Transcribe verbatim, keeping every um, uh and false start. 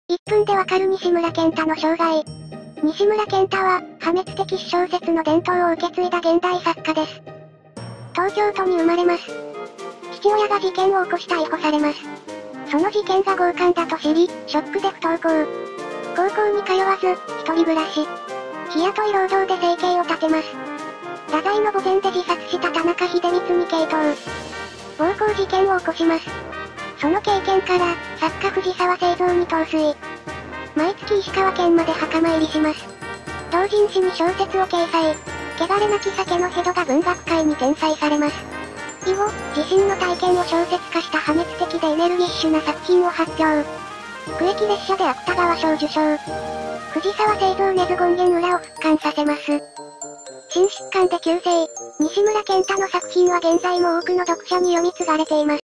いっぷんでわかる西村賢太の生涯。西村賢太は、破滅的詩小説の伝統を受け継いだ現代作家です。東京都に生まれます。父親が事件を起こし逮捕されます。その事件が強姦だと知り、ショックで不登校。高校に通わず、一人暮らし。日雇い労働で生計を立てます。太宰の墓前で自殺した田中秀光に傾倒。暴行事件を起こします。その経験から、作家藤沢清三に陶酔。毎月石川県まで墓参りします。同人誌に小説を掲載。汚れなき酒のヘドが文学界に転載されます。以後、自身の体験を小説化した破滅的でエネルギッシュな作品を発表。区域列車で芥川賞受賞。藤沢清三根津権現裏を復刊させます。心疾患で急逝。西村賢太の作品は現在も多くの読者に読み継がれています。